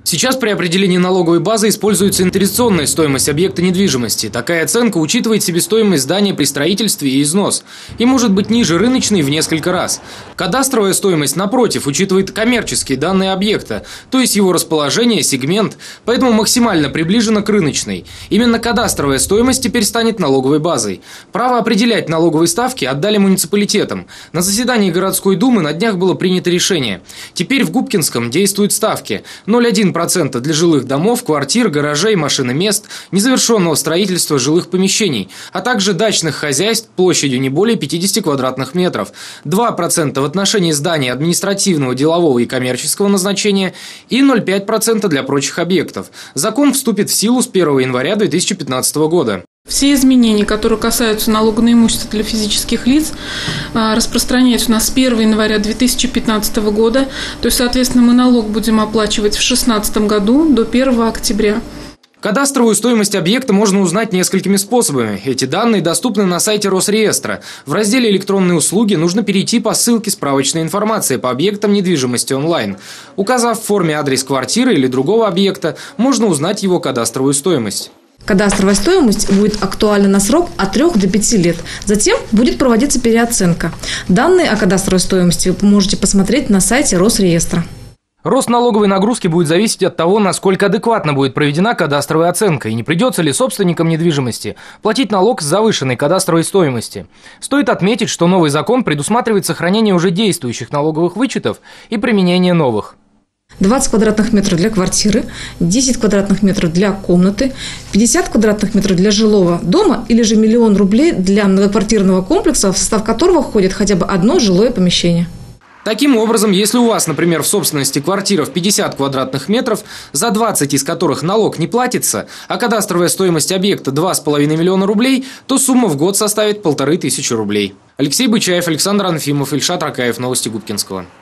Сейчас при определении налоговой базы используется интервенционная стоимость объекта недвижимости. Такая оценка учитывает себестоимость здания при строительстве и износ. И может быть ниже рыночной в несколько раз. Кадастровая стоимость, напротив, учитывает коммерческие данные объекта, то есть его расположение, сегмент, поэтому максимально приближена к рыночной. Именно кадастровая стоимость теперь станет налоговой базой. Право определять налоговые ставки отдали муниципалитетам. На заседании городской думы на днях было принято решение. Теперь в Губкинском действуют ставки 0,1% для жилых домов, квартир, гаражей, машиномест, незавершенного строительства жилых помещений, а также дачных хозяйств площадью не более 50 квадратных метров, 2% в отношении зданий административного, делового и коммерческого назначения и 0,5% для прочих объектов. Закон вступит в силу с 1 января 2015 года. Все изменения, которые касаются налога на имущество для физических лиц, распространяются у нас с 1 января 2015 года. То есть, соответственно, мы налог будем оплачивать в 2016 году до 1 октября. Кадастровую стоимость объекта можно узнать несколькими способами. Эти данные доступны на сайте Росреестра. В разделе «Электронные услуги» нужно перейти по ссылке «Справочная информация по объектам недвижимости онлайн». Указав в форме адрес квартиры или другого объекта, можно узнать его кадастровую стоимость. Кадастровая стоимость будет актуальна на срок от 3 до 5 лет. Затем будет проводиться переоценка. Данные о кадастровой стоимости вы можете посмотреть на сайте Росреестра. Рост налоговой нагрузки будет зависеть от того, насколько адекватно будет проведена кадастровая оценка и не придется ли собственникам недвижимости платить налог с завышенной кадастровой стоимости. Стоит отметить, что новый закон предусматривает сохранение уже действующих налоговых вычетов и применение новых. 20 квадратных метров для квартиры, 10 квадратных метров для комнаты, 50 квадратных метров для жилого дома или же 1 000 000 рублей для многоквартирного комплекса, в состав которого входит хотя бы одно жилое помещение. Таким образом, если у вас, например, в собственности квартира в 50 квадратных метров, за 20 из которых налог не платится, а кадастровая стоимость объекта 2,5 миллиона рублей, то сумма в год составит 1500 рублей. Алексей Бычаев, Александр Анфимов, Ильшат Ракаев. Новости Губкинского.